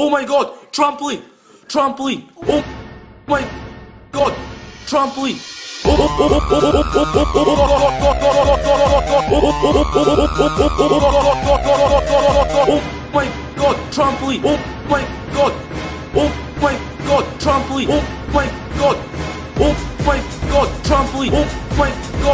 Oh my god, trampoline, trampoline. Oh my god, trampoline. Oh my god, trampoline. Oh my god. Oh my god, trampoline. Oh my god. Oh my god, trampoline. Oh my god.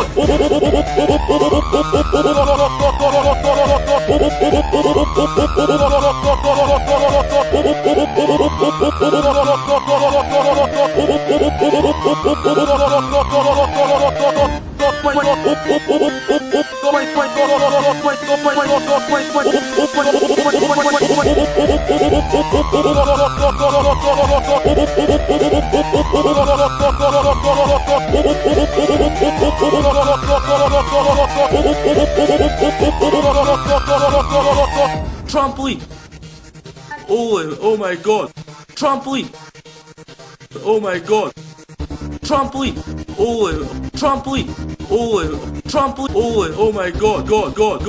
Trampoline. Oh my god. Trampoline. Oh my god. Trampoline. Trampoline. Trampoline. Oh my god. God.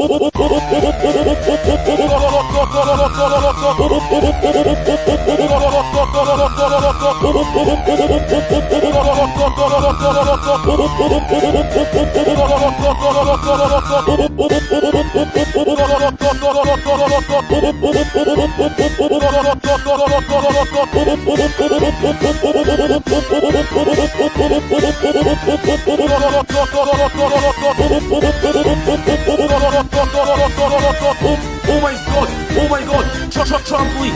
Oh my god. Trampoline.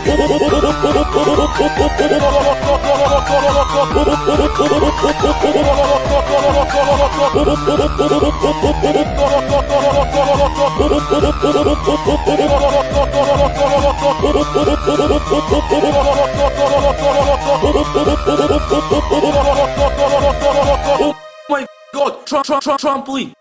Oh my god, trampoline.